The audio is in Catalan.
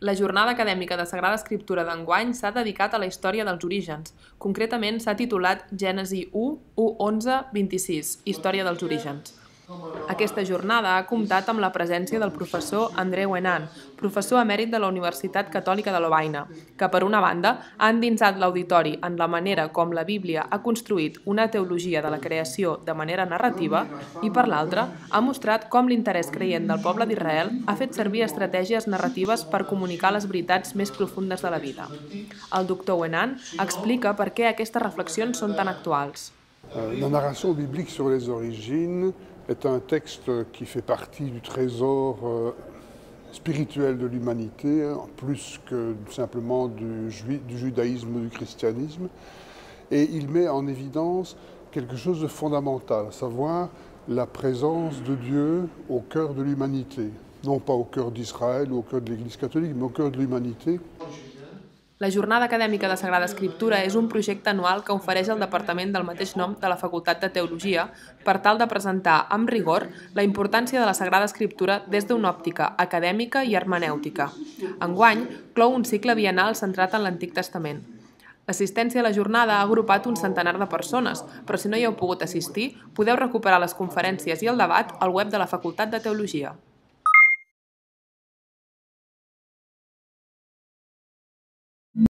La Jornada Acadèmica de Sagrada Escriptura d'enguany s'ha dedicat a la història dels orígens. Concretament s'ha titulat Gènesi 1, 1, 11, 26, Història dels orígens. Aquesta jornada ha comptat amb la presència del professor André Wenan, professor emèrit de la Universitat Catòlica de Lovaina, que per una banda ha endinsat l'auditori en la manera com la Bíblia ha construït una teologia de la creació de manera narrativa i per l'altra ha mostrat com l'interès creient del poble d'Israel ha fet servir estratègies narratives per comunicar les veritats més profundes de la vida. El doctor Wenan explica per què aquestes reflexions són tan actuals. La narration biblique sur les origines est un texte qui fait partie du trésor spirituel de l'humanité, plus que simplement du judaïsme ou du christianisme. Et il met en évidence quelque chose de fondamental, à savoir la présence de Dieu au cœur de l'humanité. Non pas au cœur d'Israël ou au cœur de l'Église catholique, mais au cœur de l'humanité. La Jornada Acadèmica de Sagrada Escriptura és un projecte anual que ofereix el departament del mateix nom de la Facultat de Teologia per tal de presentar amb rigor la importància de la Sagrada Escriptura des d'una òptica acadèmica i hermenèutica. Enguany, clou un cicle biennal centrat en l'Antic Testament. L'assistència a la jornada ha agrupat un centenar de persones, però si no hi heu pogut assistir, podeu recuperar les conferències i el debat al web de la Facultat de Teologia.